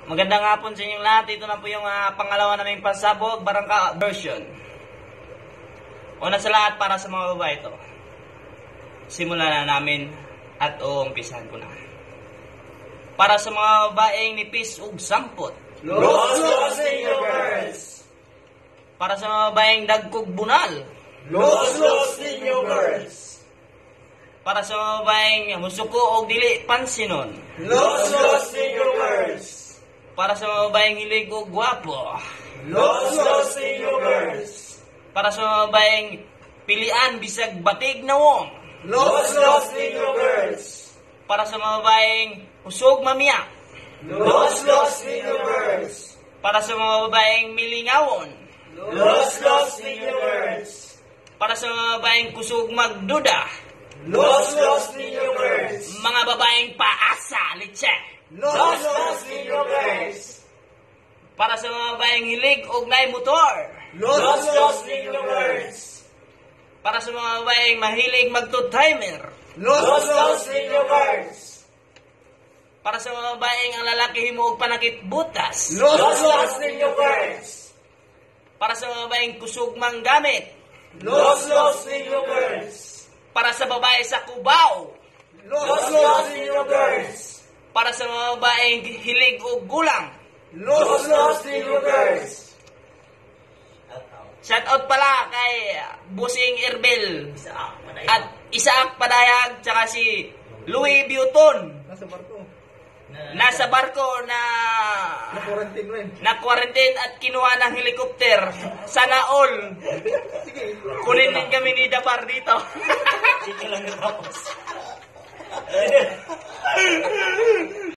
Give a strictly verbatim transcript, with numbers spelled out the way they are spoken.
Magandang hapon sa inyong lahat. Ito na po yung uh, pangalawa naming pansabog, barangka version. Una sa lahat, para sa mga babae ito. Simulan na namin at uumpisahan ko na. Para sa mga babaeng nipis ug sampot. Los Los Seniors! Para sa mga babaeng dagkog bunal. Los Los Seniors! Para sa mga babaeng musuko og dili pansinon. Los Los Seniors! Para sa mga babaeng hilig og gwapo. Los Los Seniors! Para sa mga babaeng pilian bisag batig na wong. Los Los Seniors! Para sa mga babaeng usog mamiyak. Los Los Seniors! Para sa mga babaeng milingawon. Los Los Seniors! Para sa mga babaeng kusog magduda. Los Los Seniors! Mga babaeng paasa, litse. Los Los Seniors! Para sa mga babaeng hilig og nay motor. Los Los Seniors! Para sa mga babaeng mahilig magto-timer. Los Los Seniors! Para sa mga babaeng ang lalaki himuog panakit butas. Los Los Seniors! Para sa mga babaeng kusog manggamit. Los Los Seniors! Para sa babae sa Cubao. Los Los Seniors! Para sa mga babaeng hilig og gulang. Los Los Seniors! Shout out pala kay Busing Erbel at Isaac Padayag tsaka si Louis Buton. Nasa barko. Nasa barko na Na-quarantine rin. na-quarantine at kinuha ng helicopter. Sana all. Kunin din kami ni Dapar dito. Sige lang natapos.